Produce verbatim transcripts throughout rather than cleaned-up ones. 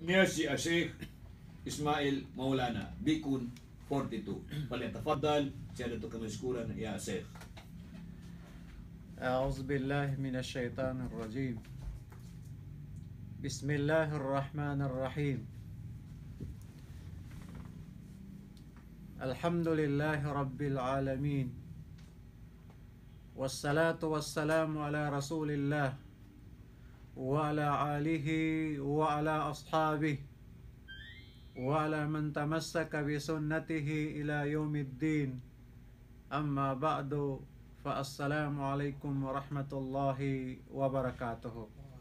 niya si Sheikh Ismail Maulana, Bikun forty-two. فليتفضل سيادتكم مشكورا يا شيخ. أعوذ بالله من الشيطان الرجيم. بسم الله الرحمن الرحيم. الحمد لله رب العالمين، والصلاة والسلام على رسول الله وعلى آله وعلى أصحابه وعلى من تمسك بسنته إلى يوم الدين. أما بعد، فالسلام عليكم ورحمة الله وبركاته.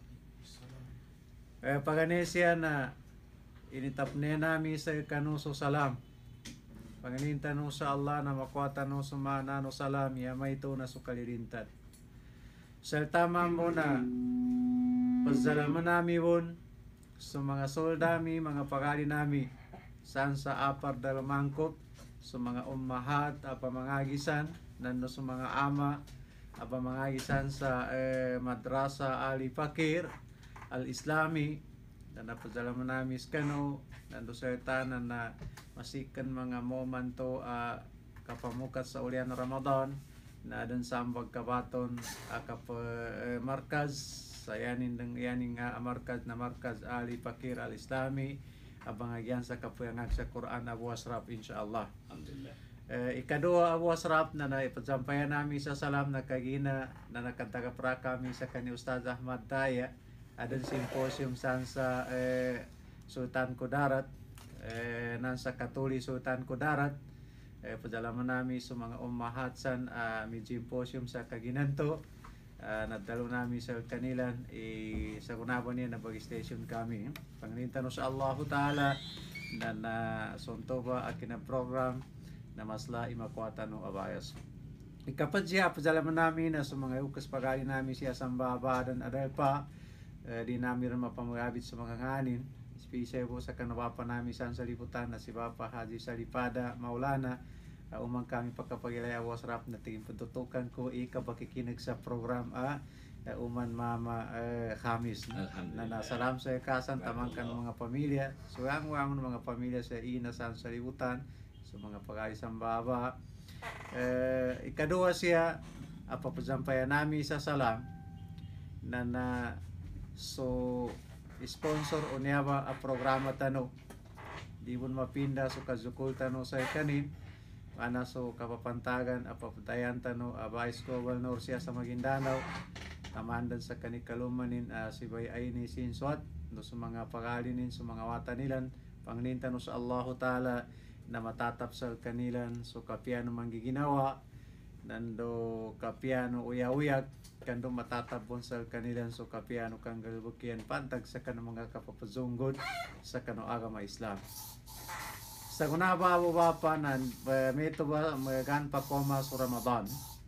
Eh, paganesya na initapne nami sa kanuso salam. Panganintan no sa Allah na makwata no sumana no salam ya may ito na sukalirintan. Sa tama mo na pasalaman nami won sa mga soldami, mga pagari nami saan sa apar dalamangkot, sa mga ummahat, apa mga gisan, nando sa mga ama, apa mga gisan sa eh, madrasa Ali Fakir al-Islami, na napasalaman namin skano, nando sa tanan na masikan mga momento uh, kapamukat sa ulian Ramadan, na adon sa ambag kabaton uh, kap uh, markaz sa yanin ng yaning uh, markaz na markaz Ali Fakir al-Islami, abang agyan sa kapuyangag sa Quran Abu Asraf insyaallah. Alhamdulillah. Uh, ikadua Abu Asraf na naipasampayan namin sa salam na kagina na nakatagapra kami sa kani Ustaz Ahmad Daya. Adon symposium san sa eh, Sultan Kudarat, eh, nan sa Katuli Sultan Kudarat. Eh, padalaman namin sa mga ummahat san uh, may symposium sa kaginanto. Uh, nadalo namin sa kanilan eh, sa kunaban niya na bag-station kami. Pangalintan sa Allah Ta'ala na na sonto ba akin ang program na masla imakwata no abayas. Ikapad siya, padalaman namin na sa mga ukas pagali namin siya sa babadan adal pa. Uh, di namin rin mapamagabit sa mga nganin, especially po sa kanawapa namin saan sa liputan na si Bapa Haji Salipada Maulana. Uh, umang kami pagkapagilay awas rap na tingin patutukan ko ikabakikinig sa program a uh, uman Mama uh, Khamis na nasalam sa kasan tamang kan mga pamilya, so ang ang mga pamilya sa ina saan sa liputan sa mga pag-aisang baba. Uh, ikadua siya apapasampayan namin sa salam na na so sponsor o niya ba a programa tano di mo mapinda so kazukul tano sa kanin ana so kapapantagan a papatayan tano a Vice Governor siya sa Maguindanao tamandan sa kanikalumanin uh, si Bay Aini Sinswat no sa mga pagalinin sa mga wata nilan pangnintan sa Allah Ta'ala na matatap sa kanilan so kapiano manggiginawa nando kapiano uyawiyag kando matatabon sa kanilang so kapiano kang galbukian pantag sa kanang mga kapapazunggod sa kano agama Islam. Sa kunaba abo bapa nan uh, meto ba magan pa koma sa Ramadan.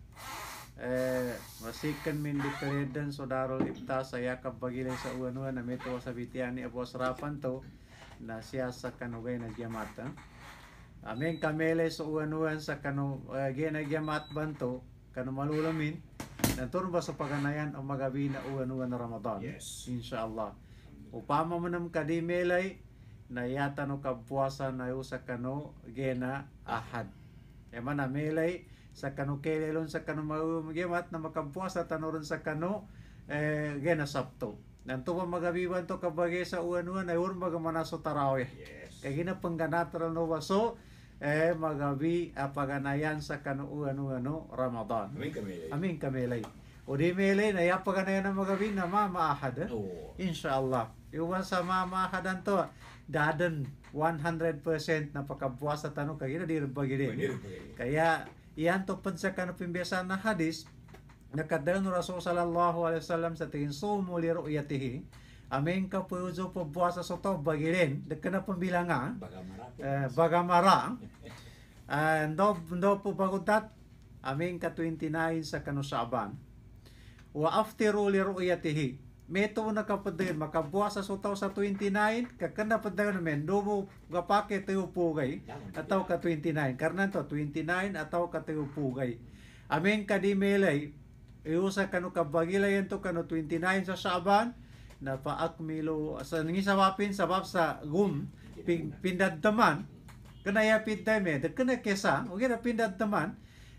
Eh masikan min dikredan so darol ipta sa yakab bagilay sa uwan-uwan na meto sa bitian ni Abu Asrafan to na siya sa kanugay na gyamata. Amin kamele sa uwan-uwan sa kanu uh, ginagyamat banto kanu malulamin nanturun ba sa paganayan ang magabi na uwan-uwan na Ramadan. Yes. Insyaallah. Upama mo nam kadimelay na yata no kapuasa na sa kanu gena ahad. E man melay sa kanu kelelon sa kanu magyamat na makapuasa tanuron sa kanu eh, gena sabto. Nanto pa magabi banto kabagay sa uwan-uwan ay urma gamanaso tarawih. Yes. Kaya gina pangganatral no waso eh magabi apaganayan sa kanu-ano-ano Ramadan. Amin kami. Amin kamelay. O di melay na yapaganayan ng magabi na mamaahad. Eh? Oh. Insyaallah. Iwan sa mamaahadan to dadan one hundred percent na pagkabuasa tanong kagina di bagili. Kaya iyan to pud sa kanu pimbiyasan na hadis nakadayon Rasul sallallahu alaihi wasallam sa tingin sumu li ru'yatihi. Amin ka po uzo po buwasa sa to bagilin dekana pambilanga Bagamara. eh, bagamara uh, ndo ndo po bagutat amin ka twenty-nine sa kanu Saaban wa aftiru li ru'yatihi meto na kapadir makabuwasa sa to sa twenty-nine kakanda padayon men do mo gapake tayo pugay ataw ka twenty-nine karnan to twenty-nine ataw ka tayo pugay amin ka di melay iusa kanu kabagilay to kanu twenty-nine sa Saaban na paakmilo sa nangisawapin sa bab sa gum pin, pindaddaman kana yapid dame de kana kesa o gina pindaddaman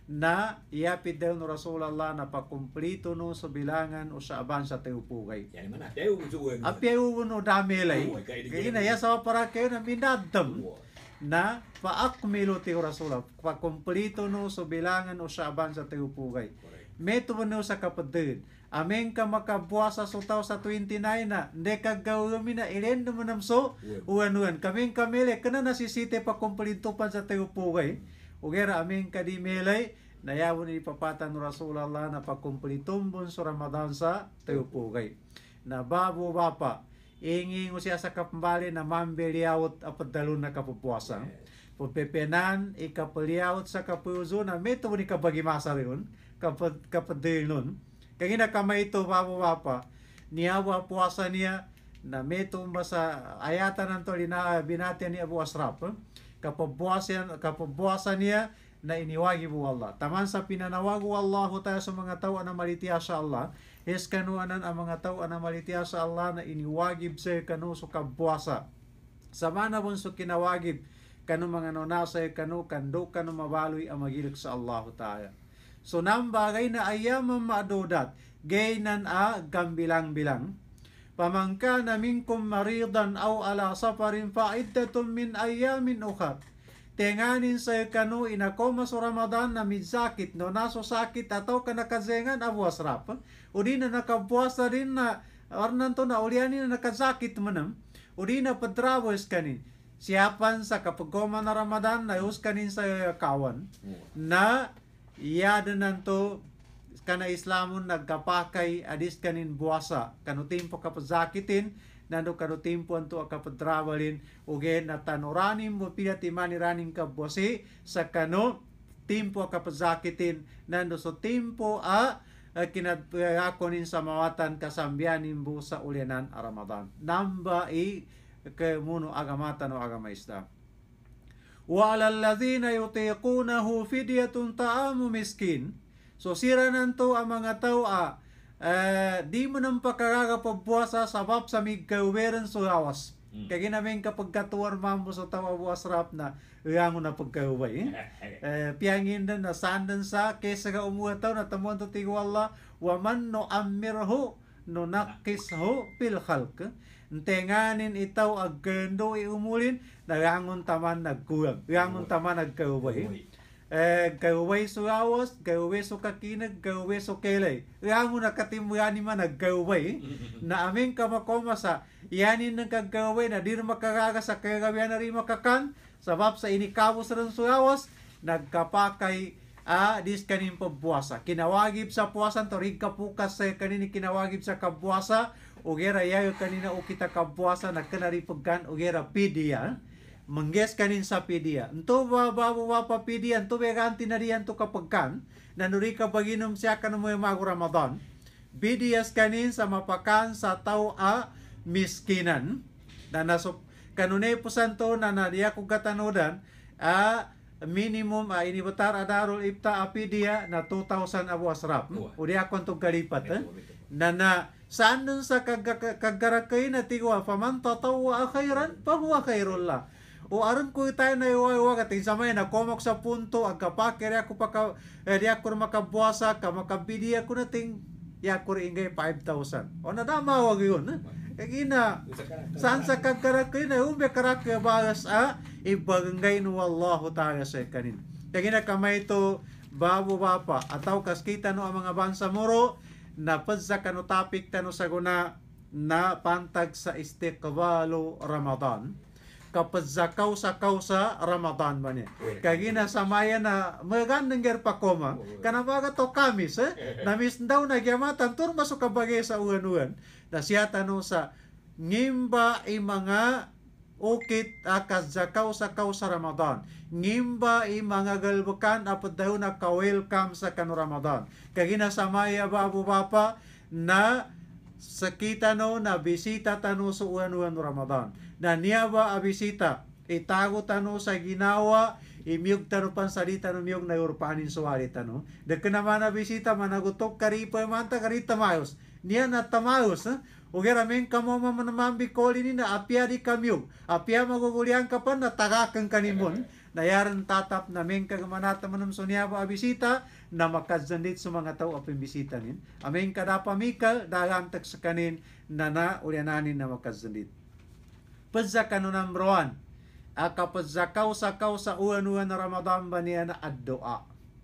na yapid daw no Rasulullah na pakumplito no sa bilangan o sa aban sa teupugay. Yan man na. Tayo suwan. Apyaw no damelay. Kaya na ya sa para kayo na minaddam na paakmilo ti Rasulullah pakumplito no sa bilangan o sa aban sa teupugay. Meto no sa kapatid. Ameng ka makabuasa so tao sa twenty-nine na hindi ka gawin na ilendo mo namso uwan-uwan. Kaming kamele kana nasisite pa kumplitupan sa teupugay. Ugera aming kadimelay na yawon ni papatan no Rasulullah na pagkumplitumbon sa Ramadan sa teupugay. Na babo bapa ingi ngo siya sa kapambali na mambeliawot apadalon na kapupuasa. Pupepenan ikapaliawot sa kapuzo na meto ni kabagimasa rin kapad kapadil nun. Kaya kamay ito babo bapa niyawa puasa niya na meto sa ayatan nanto lina binati ni Abu Asraf. Kapabuasan kapabuasan niya na iniwagi mo Allah. Taman sa pinanawago Allah tayo sa mga tao na malitiya sa Allah. Is kanuanan ang mga tao na malitiya sa Allah na iniwagib sa kanu so kabuasa. Sa mana bon so kinawagib kanu mga nonasa kanu kando kanu mabaloy ang magilik sa Allah tayo. So nang bagay na ayamang maadudat, gaynan a gambilang-bilang. Pamangka na minkum maridan aw ala safarin fa'iddatun min ayamin ukhar. Tenganin sa kanu inakoma sa Ramadan na midsakit no naso sakit ataw ka nakazengan Abu Asraf. O di na nakabuasa rin na ornan to na ulianin na nakasakit manam. O di na padrawes kanin. Siyapan sa kapagkoma na Ramadan na us kanin sa kawan na iyada nanto kana Islamon nagkapakay adis kanin buwasa kanu timpo kapazakitin nando kanu timpo anto akapadrabalin ugen na tanuranim mo pinati maniraning kabuasi sa kanu timpo kapazakitin nando so timpo a kinadakonin sa mawatan kasambianin bu sa ulianan a Ramadan namba i kemuno agamata no agama Islam. Wa alal ladzina yutiqunahu fidyatun ta'amu miskin. So sira nanto ang mga tao ah, uh, di mo nang pakaraga pagbuasa sabab sa migkaweren so awas. Mm. Kaya ginaming kapag katuwar mambo sa tao Abu Asraf na iyango na pagkaway. Eh, piyangin na nasandan sa kesa ka umuha tao na tamuan to tigo Allah wa man no amirhu no nakishu pil khalq. Tenganin itaw agendo iumulin nagangon taman nagkuwag gangon taman nagkaway eh kaway so awas kaway so kakinag kaway so kelay gangon nakatimbrani man nagkaway na aming kamakoma sa yanin ng kagkaway na di makagaga sa kagabihan na rin makakan sabab sa inikawos rin so awas nagkapakay a dis kanin pagbuasa kinawagib sa puasan to rig kapukas sa kanin kinawagib sa kabuasa ugera yayo kanina o kita kabuasa na kanaripagkan ugera pidiya mangges kanin sa pidiya ento ba babo ba pa pidiya ento beganti na riyan to kapagkan nanuri ka baginom siya kanu mo mago Ramadan bidiyas kanin sa mapakan sa tao a miskinan na naso kanunay po santo na nariya kong katanodan a minimum a inibatar adarol ipta a pidiya na two thousand Abu Asraf o di akong itong kalipat eh? na na saan dun sa kagarakay na tigwa faman tatawa khairan fahuwa khairul la o aron ko tayo na iwawa kating samay na komok sa punto ang kapakiri ako pa ka eh, di ako makabuasa ka makabidi ako na ting di ako ingay five thousand o nadama wag yun eh? Kaya na saan sa kagarakay na umbe karakay bagas a ibagangay no wallahu ta'ala sa kanin kaya na kamay ito babo bapa ataw kaskita no ang mga bansa moro na padsa kano topic tano saguna na pantag sa istiqbalu Ramadan kapag zakaw sa kausa Ramadan man eh kaya samayan na magandang ger pa koma kanabaga to kamis eh namis daw na gyamatan tur masuk kabagay sa uwan-uwan na siya tano sa ngimba i mga ukit akas zakaw sa kausa Ramadan ngimba i mga galbukan apad daw na ka-welcome sa kano Ramadan kagina samaya babu bapa na sakita no na bisita tano sa uwan-uwan Ramadan na niya ba a bisita itago tano sa ginawa imiyog tano pansalita no miyog na urpanin suwari tano dagka naman na bisita managutok karipa manta karita mayos niya na tamayos eh? Ugera men kamo mamanamambi koli ni na apya di kamyog. Apya magugulian ka pa na tagakang kanimon. Nayaran tatap na men kagamanata manam sunyaba abisita na makadzandit sa mga tao apim bisita nin. Amen kadapa mikal dagantak sa kanin na na uliananin na makadzandit. Padza kanu number one. Akapazzakaw sakaw sa uwan-uwan na Ramadan ba niya na ad-doa.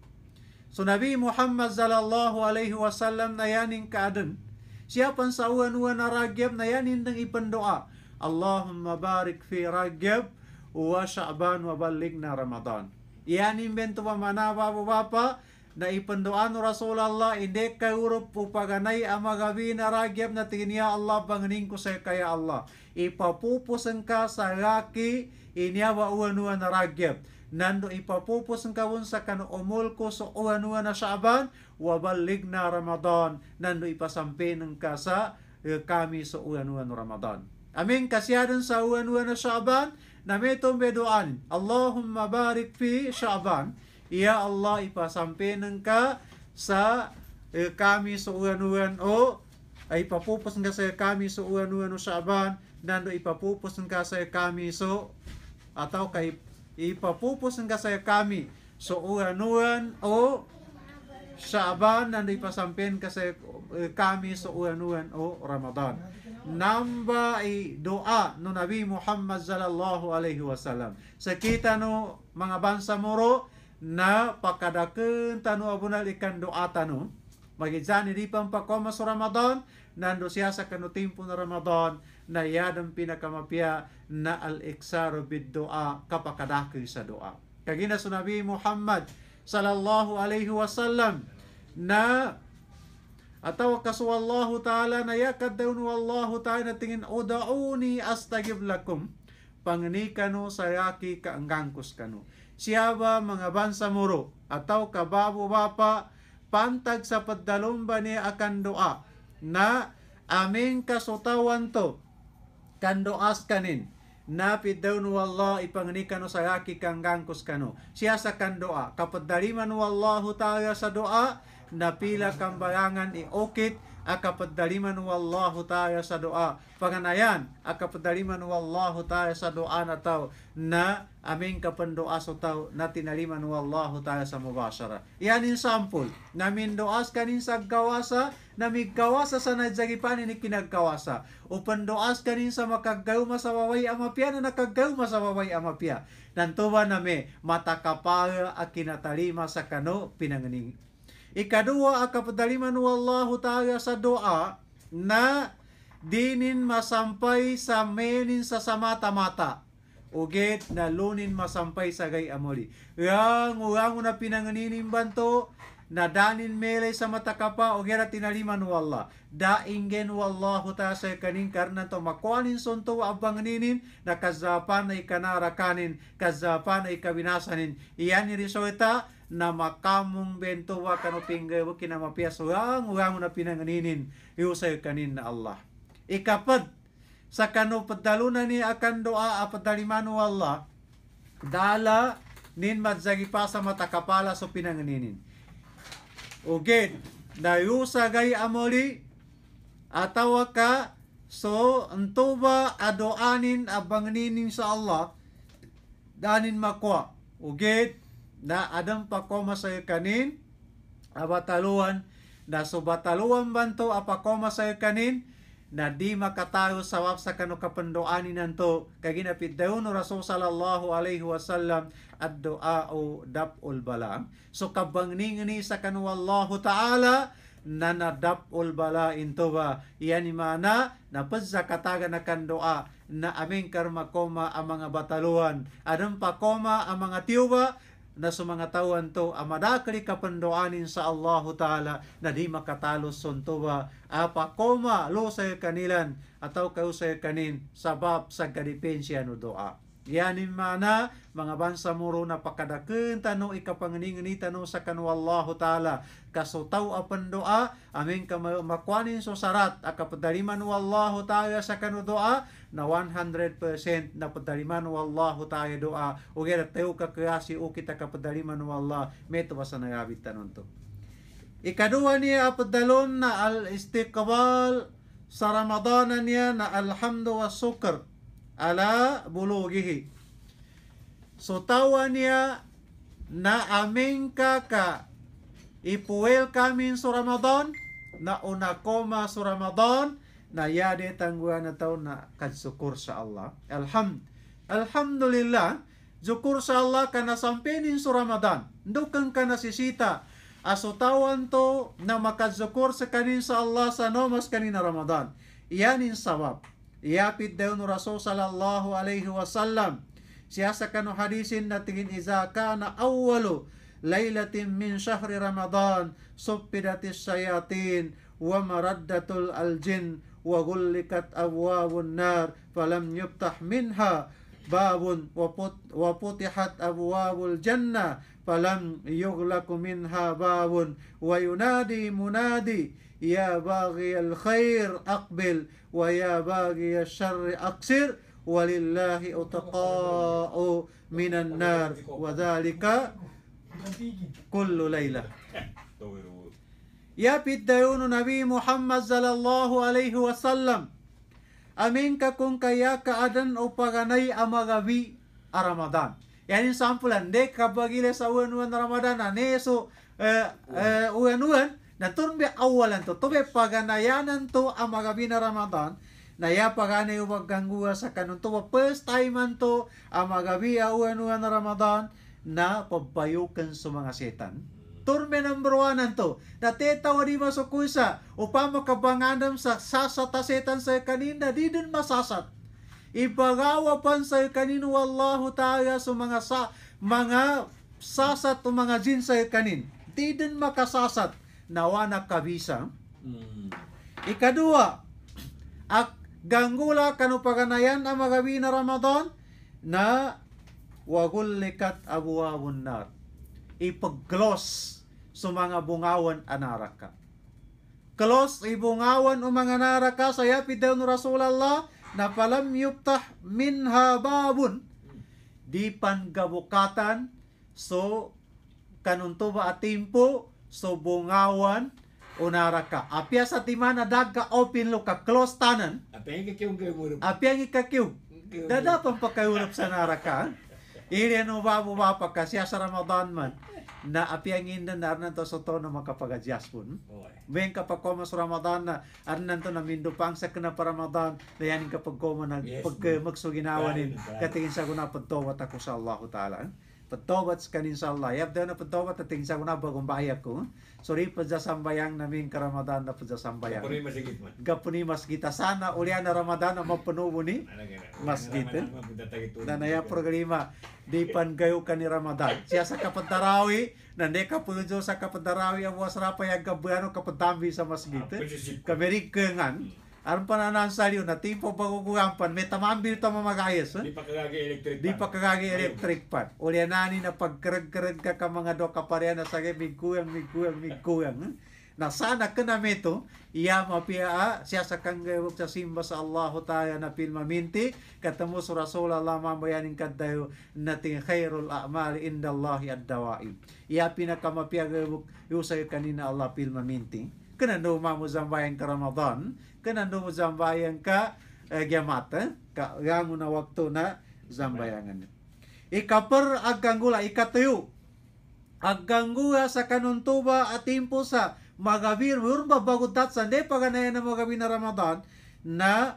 So Nabi Muhammad sallallahu alaihi wasallam na yaning kaadan. Siya pan sa uwan-uwan na Rajab na yanin ng ipandoa. Allahumma barik fi Rajab wa Sha'ban wa ballighna Ramadan. Yanin bento pa manaba bapa na ipandoa no Rasulullah hindi kay urup upaganay amagabi na Rajab na tingin Allah banganing ko sa kaya Allah. Ipapupusan ka sa laki inyawa uwan-uwan na Rajab. Nando ipapupusan ka sa kano umul ko sa uwan-uwan na Sha'ban wa ballighna Ramadan. Nando ipasampinan ka sa eh, kami sa uwan-uwan na Ramadan. Amin kasyadan sa uwan-uwan na Sha'ban na may tumbedoan. Allahumma barik fi Sha'ban. Ya Allah ipasampinan ka sa eh, kami sa uwan-uwan o ay ipapupusan ka sa kami sa uwan-uwan na Sha'ban. Nando ipapupusan ka sa kami so ataw kay ipapupusan ka sa kami so uwan-uwan o Sha'ban nando ipasampen ka sa kami so uwan-uwan o Ramadan. Namba ay doa no Nabi Muhammad sallallahu alaihi wasallam. Sa kita no mga bansa moro na pakadaken tanu abunal ikan doa tanu magijani di pampakoma sa Ramadan nando siya sa kanu timpo na Ramadan na yadang pinakamapya na al-iksaru bid-doa kapakadaki sa doa. Kagina sa Nabi Muhammad sallallahu alaihi wasallam na ataw kasuwallahu ta'ala na yakad daw wallahu ta'ala na tingin udauni astagib lakum pangani kanu sayaki kaanggangkos kanu. Siya ba mga bansa muro ataw kababo bapa pantag sa paddalumba ni akan doa na aming kasutawan to kandoas kanin napid daw no Allah ipangani kano sa yaki kang gangkos kano siya sa kandoa kapag daliman wallahu ta'ala sa doa napila kang bayangan iokit akapad daliman wallahu ta'ala sa doa panganayan akapad daliman wallahu ta'ala sa doa na tao na aming kapandoa sa tao na tinaliman wallahu ta'ala sa mubashara. Yan in sample namin doas kanin sa gawasa na may gawasa sa nadzagipanin ni kinagkawasa o pandoas kanin sa makagawma sa waway amapya na nakagawma sa waway amapya nantuba na may matakapaya a kinatalima sa kano pinanganing. Ikadua akapadaliman wallahu ta'ala sa doa na dinin masampay sa menin sa samata-mata ugit na lunin masampay sa gay amoli. Yang urang na pinanganinim banto na danin mele sa mata kapa o gira tinaliman wallah. Daingen wallahu ta'ala sa kanin karna to makuanin sonto abang ninin na kazapan na ikanarakanin, kazapan na ikabinasanin. Iyan ni risoeta na makamong bento wa kano pinggaw kinamapiaso ang urang na pinanganinin iusay kanin na Allah. Ikapad sa kano padalunan ni akan doa apadaliman wallah dala nin madzagi pa sa matakapala so pinanganinin. Ugit dayusa gay amoli atawa ka so antuba adoanin abang ninin sa Allah danin makwa. Ugit na adam pa koma sa kanin abataluan na subataluan banto apakoma sa kanin na di makatayo sawap sa kano kapandoanin nanto kaginapid daw no Rasul sallallahu alaihi wasallam ad-du'a o dap'ul bala. So kabangning ni sa kano wallahu ta'ala na nadap'ul bala into ba iyan mana na pazza kataga na kandoa na aming karma koma ang mga bataluan adam pa koma ang mga tiyuba na sa mga tawan to amadakali kapandoanin sa Allah Ta'ala na di makatalos sonto ba apa koma lo sa kanilan ataw kayo sa kanin sabab sa kadipensya no doa. Yanin mana mga bansa muro na pakadaken tano ikapanganingan ni tano sa kanu Allah Ta'ala kasutaw apan doa amin ka makwanin so sarat akapadaliman wallah Ta'ala sa kanu doa na one hundred percent na padaliman wallah Ta'ala doa o gaya tayo kakayasi o kita kapadaliman wallah meto ba sa nagabit tanon to. Ikadua niya apadalon na al-istiqbal sa Ramadanan niya na alhamdu wa sukr ala bulughihi. So tawa niya na aming kaka ipuwel kami sa Ramadan na una koma sa Ramadan na yade tangguan na taon na kadsukur sa Allah. Alhamd. Alhamdulillah, zukur sa Allah kana sampinin sa Ramadan. Ndukang kana sisita. Asutawan to na makadzukur sa kanin sa Allah sa nomas kanina Ramadan. Iyanin sawab. Iyapit daw no Rasul sallallahu alaihi wasallam. Siya sa kanu hadisin na tingin iza kana awwalu laylatin min syahri Ramadan suppidatis sayatin wa maraddatul aljin wa gullikat abwabun nar falam yuftah minha babun wa put wa putihat abwabul jannah falam yughlaqu minha babun wa yunadi munadi ya baghiyal khair aqbil wa ya baghiyal syarri aqsir walillahi utaqa'u minan nar wa dhalika kullu laylah. Yapit dayon Nabi Muhammad sallallahu alaihi wasallam amin ka kung kaya kaadan o paganay amagabi a Ramadan. Yan yung sampulan. De kabagila sa uwan-uwan na Ramadan na neso uh, uh, uwan-uwan na turbe awalan to. Tube paganayanan to amagabi na Ramadan na ya paganay uwag gangguwa sa kanun to. First time man to amagabi a uwan-uwan na Ramadan na pabayukan sa mga setan. Turme number one nanto. Natetawa di masukusa. Upama kabanganam sa sasatasetan sa kanina. Di din masasat. Ibagawa pan sa kanin. Wallahu ta'ala sa mga sa, mga sasat o mga jin sa kanin. Di din makasasat. Nawa na kabisa. Mm. Ikadua. Ak ganggula kanupaganayan ang magabi na Ramadan. Na wagullikat abuawun nar. Ipag-close sa mga bungawan anaraka. Close ibungawan o mga naraka sa yapid daw ni Rasulullah na palam yuftah minha babun di pangabukatan so kanunto ba atimpo so bungawan o naraka. Apya sa timana daga open lo ka close tanan. Apya ang ikakyong kayo Apya ang ikakyong. Dadapang pagkayulap sa naraka. Iri ano ba mo ba pa kasi sa Ramadan man na apiangin na narnan to sa to na makapag-adjust po. Ben kapag koma sa Ramadan na arnan to na mindo pang sa kana pa Ramadan na yan kapag koma na yes, pag magsuginawanin katingin sa guna pagtawat ako sa Allah Ta'ala. Pagtawat sa kanin sa Allah. Yap daw na pagtawat at tingin sa guna bagong bayak ko. Sorry pa sa sambayang namin ka Ramadan na pa sa sambayang. Gapuni masgit man. Gapuni masgita. Sana ulian na Ramadan na mapunubo ni masgit. Na naya programa di pan gayo ka ni Ramadan. Siya sa kapadarawi, nande ka po sa kapadarawi ang wasrapa yung gabuano kapadambi sa masgit. Kamerikengan. Aron pa na nansaliw na tipo pagugugampan, may tamambil ito mamagayas. Di pa kagagi electric pan. Di pa kagagi electric pan. Ulian nani na pagkarag-karag ka ka mga do kapareha na sagay migkuyang, migkuyang, migkuyang. Na sana ka na meto, iya mapia siya sa kanggawag sa simba sa Allah Ta'ala na pilmaminti, katamo sa Rasulullah mamayanin kadayo nating khairul a'mal indallahi ad-dawaib. Iya pinakamapiyagawag yusay kanina Allah pilmaminti. Kanando mo zambayan ka Ramadan, kanando mo zambayan ka eh, gyamata, ka gango na wakto na zambayangan. Ikapar agganggula ikatuyo. Agganggula sa kanuntuba at timpo sa magabir, urba bagudat sa de paganayan na magabi na Ramadan na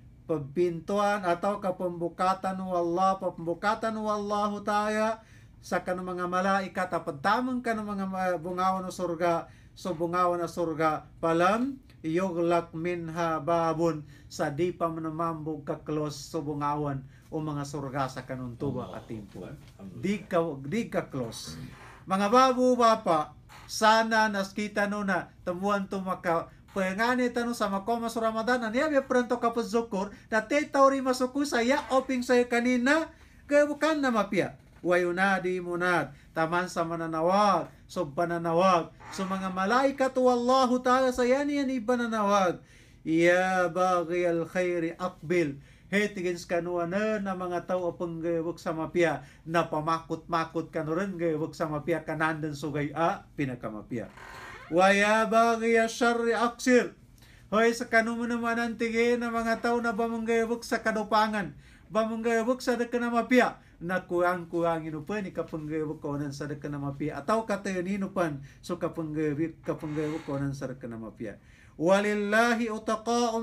pabintuan atau kapambukatan wa Allah, pambukatan wa Allah Ta'ala sa kanang mga malaikat apat damang kanang mga bungawan ng surga. So bungawan na surga palam yuglak minha babun sa di pa manamambog ka close so bungawan o mga surga sa kanuntuba at timpo. Di ka, di ka close. Mga babu bapa, sana naskita no na tamuan to maka pangani tanong sa makoma sa Ramadan na niya pranto kapag zukur na tetawri masuku saya oping saya kanina kaya bukan na mapia. Wayunadi munad taman sa mananawag so bananawag so mga malaikat wallahu ta'ala sa yan yan ibananawag ya bagay al khairi akbil hetigins kanuan na mga tao panggawag sa mapia na pamakot-makot kanuran gawag sa mapia kanandan sugay a pinakamapia waya bagay al syarri aksir Hoy, sa kanu mo naman ang tige na mga tao na bamanggayabok sa kadupangan. Bamanggayabok sa deka na mapia. Na kurang-kurang inupan, ikapanggayabok ko nan sa deka na mapia. Ataw katayon inupan, so kapanggayabok kapanggayabok ko nan sa deka na mapia. Walillahi utaqa'u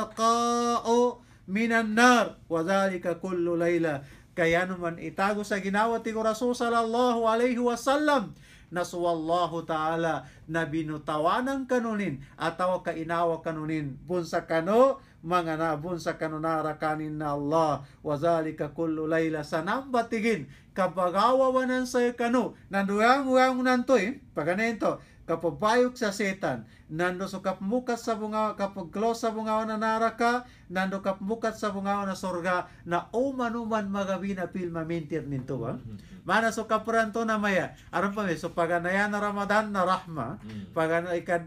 utaqa'u minan nar wa dhalika kullu layla. Kaya naman itago sa ginawa ti Rasul sallallahu alaihi wasallam na suwallahu ta'ala na binutawanan kanunin ataw kainawa kanunin bunsa kano mga na bunsa kano narakanin na Allah wa zalika kullu layla sanamba tigin kabagawawanan sa kano nanduang-uang nanto eh paganento kapabayok sa setan nando so kapmukat sa bunga kapagklos sa bungaw na naraka nando kapmukat sa bungaw na sorga na umanuman magabi na pilmamintir ninto ba mana so kapuranto na maya aron pa me so paganaya na Ramadan na rahma pagana ikad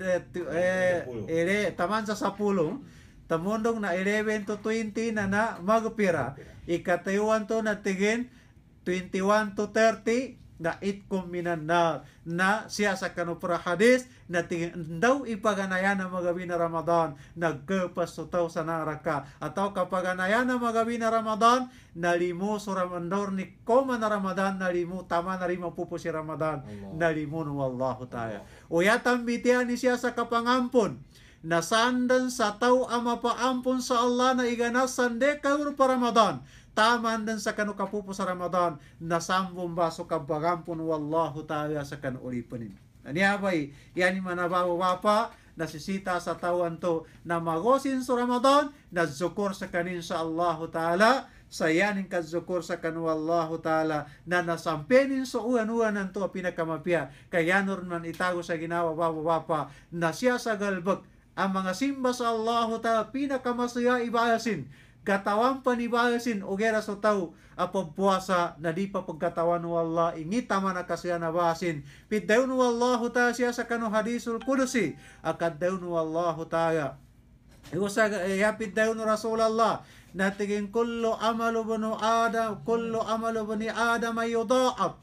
eh ere taman sa sapulo tamundong na eleven to twenty na na magpira ikatayuan to na tigin twenty-one to thirty na itkum minan na na siya sa kanupra hadis na tingin daw ipaganaya na magabi na Ramadan nagkepas to taw sa naraka ataw kapaganaya na magabi na Ramadan nalimo so ramandor ni koma na Ramadan nalimo tama na rin mapupo si Ramadan nalimo no wallahu ta'ala o yatang bitian ni siya sa kapangampon na sandan sa taw ama paampon sa Allah na iganas sande kaur pa Ramadan taman dan sa kanu kapupo sa Ramadan nasambong baso kabagampon wallahu ta'ala sa kanu ulipanin. Ani abay, yani manabawa pa nasisita sa tawan to na magosin sa Ramadan na zukur sa kanin sa Allahu ta'ala sa yaning kazukur sa kanu Allahu ta'ala na nasampenin sa uan-uan nanto pinakamapya kaya man itago sa ginawa baba na siya sa galbag ang mga simba sa Allahu ta'ala pinakamasaya ibayasin katawan panibayasin o gera so tao apagpuasa na di pa pagkatawan ng Allah ingita man na kasya na basin piddaw ng Allah ta'ala siya sa kanu hadisul kudusi akaddaw ng Allah ta'ala iwasa yapid daw ng Rasulullah na tiging kullo amalu bunu Adam kullo amalu bani Adam ay yudaab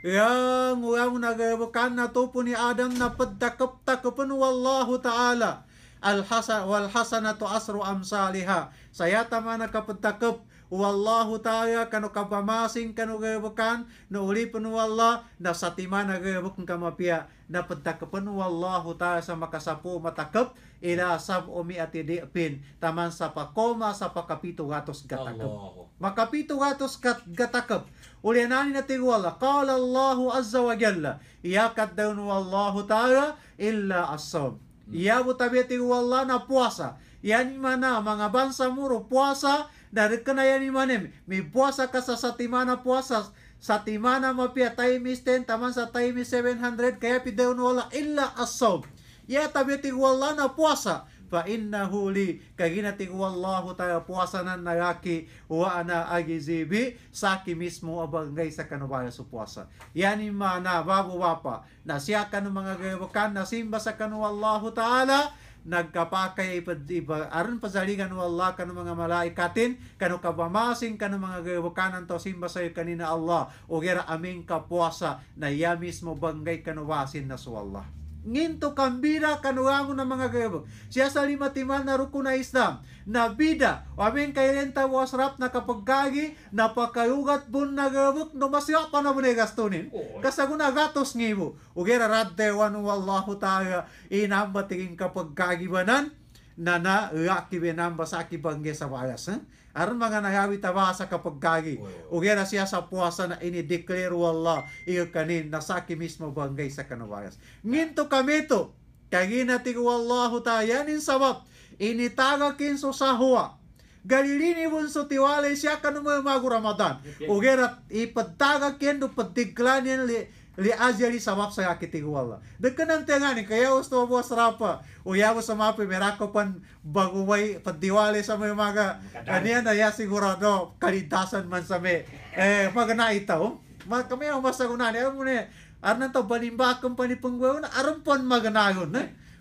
yang yang nagabukan na tupo ni Adam na padtakap-takapun wallahu ta'ala al-hasan wal hasanatu asru amsalha sayata man kapagtakap wallahu ta'ala kanu kapamasing kanu gabukan no uli pun wallah na satima na gabuk kamapia na padtakapan wallahu ta'ala sa makasapu matakap ila sab'u mi'ati di'pin taman sa pakoma sa pakapito gatos gatakap makapito gatos gatakap uli nani na tigwala qala Allahu azza wa jalla iyakat daun wallahu ta'ala illa as-sawm iya butabiyati wallah na puasa. Yani mana mga bansa muro puasa dari kana yani manem. May puasa ka sa satimana puasa sa timana mapia times ten taman sa times seven hundred kaya pidaw wala illa as-sawm. Ya tabiyati wallah na puasa. Fa innahu li kaginati wallahu ta'ala puasa nan nagaki wa ana agizibi saki mismo abangay sa kanubaya sa puasa. Yani mana babu bapa na siya kanu mga gawakan na simba sa kanu wallahu ta'ala nagkapakay iba aron pazaligan wallah kanu mga malaikatin kanu kabamasing kanu mga gawakan to simba sa kanina Allah o gera aming kapuasa na iya mismo bangay kanuwasin na sa Allah. Nginto kambira kanuango ng mga gayabog. Siya sa lima timan na ruko na Islam. Na bida. Wamin kay renta wasrap na kapagkagi. Napakayugat bun na gayabog. No masya pa na bunay gastunin. Kasaguna gatos ngibo. Ugera raddewan wallahu ta'ala. Inambatiging kapagkagi banan. Na na laki binamba sa akibangge sa bayas. Eh? Aron mga nagawi tawa sa kapagkagi. Ugera siya sa puasa na ini-declare wallah iyo kanin nasaki mismo banggay sa kanawayas. Nginto kami to. Kagina tigo wallahu ta'ala. Yanin sabab. Initagakin so sahwa. Galilini bun so tiwalay siya kanumay magu Ramadan. Ugera ipadtagakin do patiglan yan li li ajali sabab sa akitigo wallah. Dekanan tengani kaya gusto mo sarapa. Uya mo sa mapi merako pan bagumay padiwali sa may mga kaniya na ya sigurado kalintasan man sa may eh magana itaw. Ma kami ang masagunan aron mo ni aron to balimbakon pa ni pangwaw na aron pon maganagon na.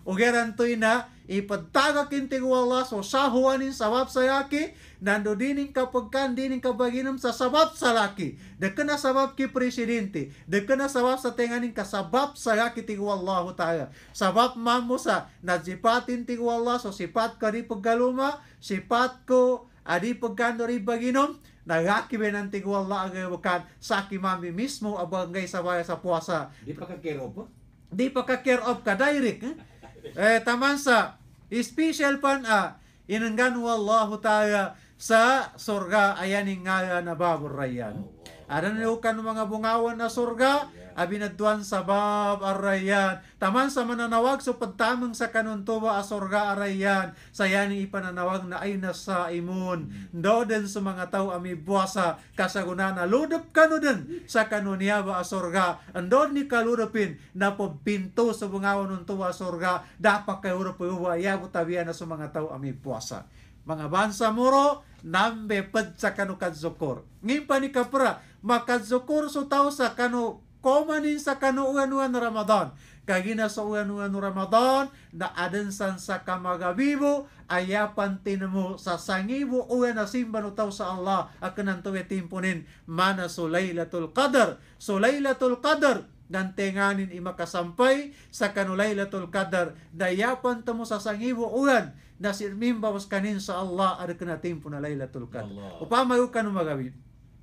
Ugeran to'y na ipadtagakin ti Allah so sahuanin sabab sa laki nando dining kapagkan dining kabaginam sa sabab sa laki deka na sabab ki presidente deka na sabab sa tenganing kasabab sa laki ti Allah ta'ala sabab mamo sa nadzipatin ti Allah so sipat ka di paggaluma sipat ko adi pagkano ri baginom nagakibe ng ti Allah agawakan sa kimami mismo abangay sa baya sa puasa Di pa ka care of, di pa ka care of ka direct eh, eh taman sa special pan a inanggan wallahu ta'ala sa surga ayaning nga na babur rayyan. Adan kan mga bungawan na surga abinadtuan sabab arrayan taman sa mananawag so pagtamang sa kanuntuwa a surga arrayan sayani ipananawag na ay nasa imun do den sa mga tao ami buwasa kasaguna na ludop kanu den sa kanunya ba a surga andon ni kaludopin na pabinto sa bungawan nuntuwa a surga dapat kay urupuwa yago tabiya na sa mga tao ami buwasa mga bansa muro nambe pad sa kanu kadzukor ngimpa ni kapra makadzukor so tao sa kanu komanin sa kanuuan-uan na Ramadan. Kagina sa uan-uan na Ramadan, na adansan sa kamagabibo, ayapan tinamo sa sangibo uwan na simba no tao sa Allah, akan nantuwe timpunin, mana so Laylatul Qadar. So Laylatul Qadar, gantenganin imakasampay sa kanulaylatul Qadar, dayapan tamo sa sangibo uwan, na sirmimbawas kanin sa Allah, akan natimpo na Laylatul Qadar. Upamay ka no magabi.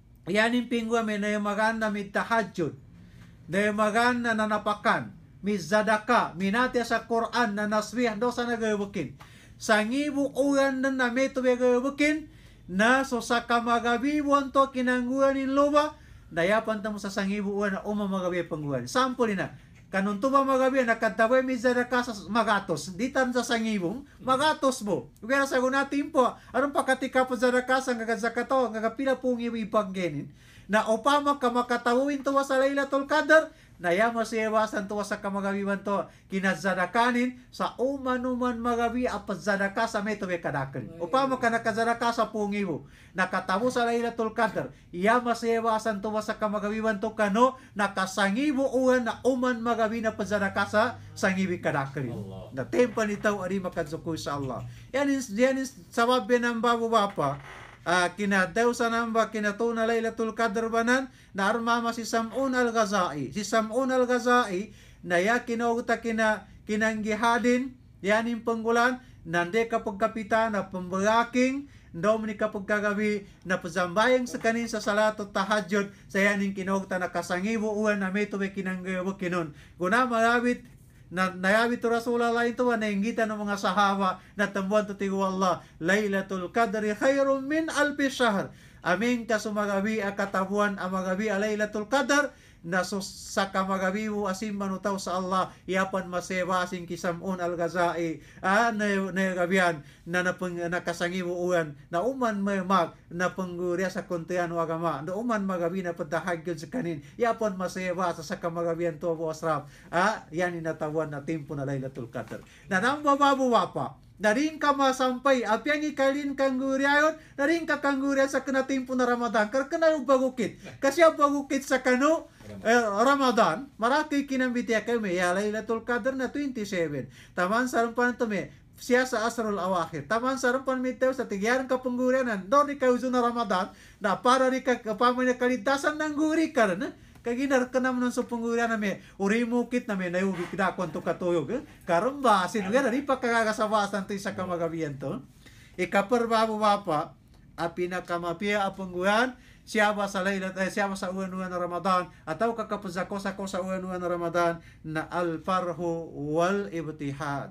Yanin pingwa may nayamagan na may tahajjud. Dahil magana na napakan, mizadaka, minati sa Quran na naswih do sa nagawakin. Sa ngibu uyan na nameto nagawakin, na so sa kamagabibuan to kinangguan in luba, dayapan tamo sa sangibu uyan na umamagabi pangguan. Sample na, kanunto ba magabi, nakatabay mizadaka sa magatos, ditan sa sangibong, magatos mo. Kaya sa gunatin po, anong pakatika po zadaka sa ngagazakato, ngagapila pong ibanggenin, na upama ka makatawin tuwa sa Laylatul Qadar na yama siyawasan tuwa sa kamagabiban to kinazadakanin sa umanuman magabi apat zadaka sa meto be kadakan upama ka nakazadaka sa pungi mo nakatawo sa Laylatul Qadar yama siyawasan tuwa sa kamagabiban to kano nakasangibo uwan na uman magabi na pazadaka sa sangibi kadakan na tempa nitaw ari makadzukoy sa Allah yan is yan is sabab ng babu bapa Uh, kinadaw sa namba kinato na Laylatul Qadr banan na armama si Sam'un al-Ghazai. Si Sam'un al-Ghazai na ya kinauta kina kinanggihadin yanin panggulan nande kapag kapitan na pambalaking ndaw ni kapag kagabi na pazambayang sa kanin sa salatot tahajjud sa yanin kinauta na kasangibo uwan na meto be kinanggawa kinon. Guna malawit na nayabi to Rasulullah ito na inggitan ng mga sahaba na tambuan to tigo Allah Laylatul Qadri khairum min alfi shahr aming kasumagabi a katabuan a magabi a Laylatul Qadar na so, sa kamagabi mo asim manutaw sa Allah yapan maseba asing kisamun al-Ghazai ah, na, na gabian na napang nakasangi mo uwan na uman may mag na panggurya sa kontiyan o agama na uman magabi na padahagyod sa kanin yapan maseba sa sa kamagabian to po asrap ah, yan inatawan na tempo na Laylatul Qadr na nang bababuwa pa na rin ka masampay apyang ikalin kangguryayon na rin ka kanggurya sa kanatimpo na Ramadan karkana yung bagukit kasi ang bagukit sa kano eh, Ramadan maraki kinambitiya kayo may Laylatul Qadr na twenty-seven taman sa rumpan to may siya sa asrul awakhir taman sa rumpan mitaw sa tigyaran ka pangguryanan doon ni kayo na Ramadan na para rin ka kapamay na kalintasan ng guri ka rin kaginar ka naman sa panggurya na may urimukit na may nayubik na kwanto katuyog eh? Karamba sino yan rin pa kagagasabasan to sa kamagabiyan to ikaparbabu bapa a pinakamapia a pangguyan siya ba sa laylat eh, siya ba sa uwan-uwan na Ramadan ataw kakapazakos ako sa uwan-uwan na Ramadan na al-farhu wal ibtihad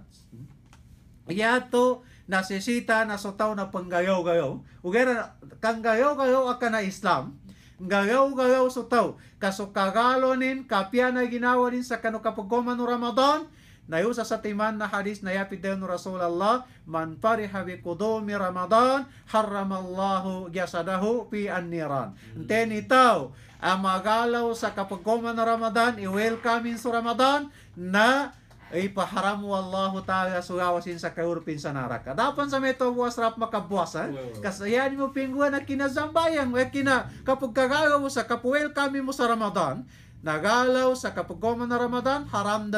yato nasisita na sotaw na panggayaw-gayaw ugera kang gayaw-gayaw aka na Islam gayaw-gayaw sotaw kaso kagalonin kapya na ginawa din sa kanu kapagkoman no Ramadan nayusa sa timan na hadis na yapid daw no Rasulullah man fariha bi qudumi Ramadan haramallahu jasadahu fi an-niran ten itaw amagalaw sa kapagkoman na Ramadan i-welcome sa Ramadan na ipaharam wallahu ta'ala sugawasin sa kaurpin sa naraka. Dapan sa meto buwas rap makabuwasan. Kasi yan mo pingguan na kinazambayang. Eh, kina, kapag kagalaw mo sa kapuwel kami mo sa Ramadan, nagalaw sa kapagkoman na Ramadan, haram dan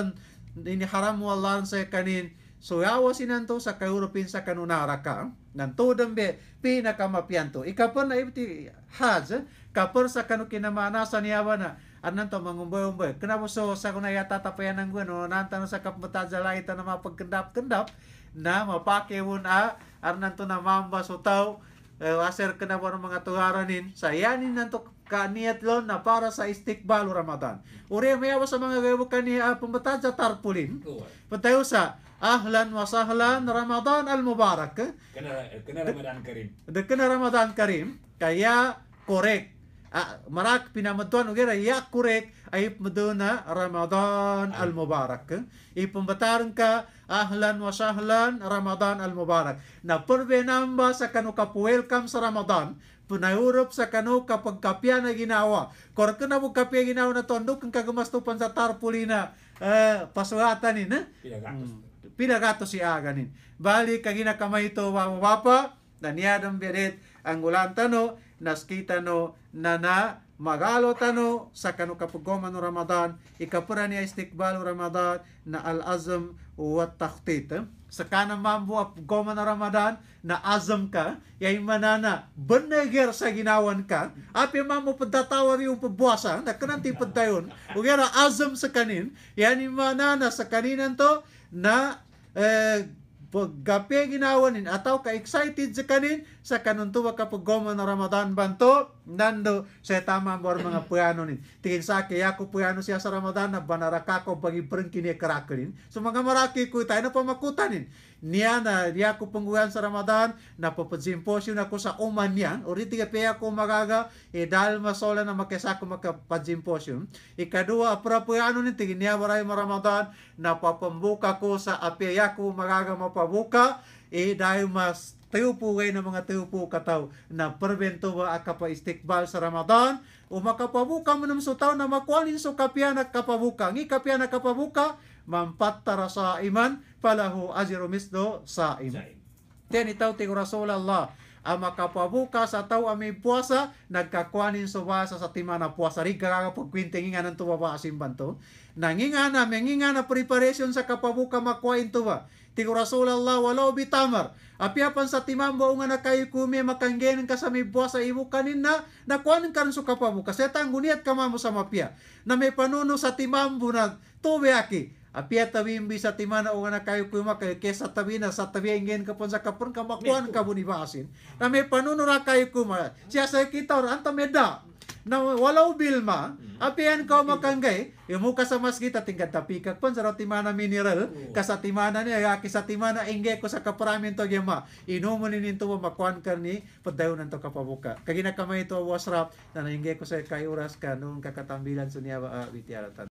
iniharam mo Allah sa kanin so yawa sinanto sa kaurupin sa kanunara ka nanto dambe pinakamapianto ikapon na ibti haz kapor sa kanu kinamanasan yawa na anan to mangumboy-umboy kenapa so sa kunaya tatapayan ng gano nantano sa kapmatazalay ta na mapagkendap-kendap na mapake won a arnan to na mamba so tao uh, aser kenapa ng mga tuharanin sa yanin nanto kaniat lon na para sa istikbal Ramadan uri mayawa sa mga gawa kaniya pambataza tarpulin patayo sa ahlan wa sahlan Ramadan al-Mubarak Kena kena Ramadan Karim. de kena Ramadan Karim kaya korek ah, marak pinamatuan ugera ya korek ay maduna Ramadan al-Mubarak ipambataran ka ahlan wa sahlan Ramadan al-Mubarak na purbe namba sa kanu ka welcome sa Ramadan punayurop sa kanu kapag kapya na ginawa kor kana mo kapya ginawa na tondok kang kagamastupan sa tarpulina uh, pasuatan ni na Pinagatos. pinagato si aganin bali kagina kamay ito wapa na niyadang biyadet ang ulan tano naskita no na na magalo tano sa kanu kapugoman no Ramadan ikapura niya istikbal Ramadan na al-azm wa takhtit sa kanang mambo apugoman no Ramadan na azam ka yay manana beneger sa ginawan ka api mamo padatawar yung pabuasa na kananti padayon ugera azam sa kanin yani manana sa kaninan to na eh, paggapi ginawanin ataw ka excited sa kanin sa kanuntuwa kapag goma na Ramadan banto nando sa tama bor mga puyano nin tingin sa kaya ko puyano siya sa Ramadan na banaraka ko bagi perengkin niya karakerin so mga maraki ko tayo na pamakutanin niya na diya ko pangguyan sa Ramadan na papadsimposyo na ko sa uman niyan o riti kaya ko magaga e dahil masola na makesa ko makapadsimposyo ikadua apra puyano nin tingin niya maray ma Ramadan na papambuka ko sa apiya ko magaga mapabuka e dahil mas tayo po kayo ng mga tayo po kataw na perbento ba akapa istikbal sa Ramadan o makapabuka mo naman sa tao na makualin so kapya na kapabuka ngi kapya na kapabuka mampatara sa iman palahu ajiru misdo sa iman ten itaw ti Rasulullah ang makapabuka sa tao ami puasa nagkakuanin so basa sa timana puasa ri kagaga pagkwinting nga ng tuwa ba asimban to nanginga na menginga na preparation sa kapabuka makuain tuwa ti Rasulullah walau bitamar apiapan sa timambo nga nakayo kumi makanggen ka sa may puasa ibu kanin na nakuanin ka rin so kapabuka setang guniat ka mamo sa mapia na may panuno sa timambo na tuwe aki apia tawimbi sa timana o nga nakayo kuma kay kesa tabi na sa tabi ingen ka pon sa kapon ka makuan ka bunibasin na may panuno na kayo kuma siya sa kita or anta meda na walau bilma apian ka makanggay imu ka sa maskita tingkat tapikak pon sa timana mineral ka sa timana niya aki sa timana ingge ko sa kaparamin to gema inumo ni ninto makuan ka ni padayon nanto kapabuka kagina kamay to wasrap na ingge ko sa kay oras ka nung kakatambilan sunya uh, bitiaratan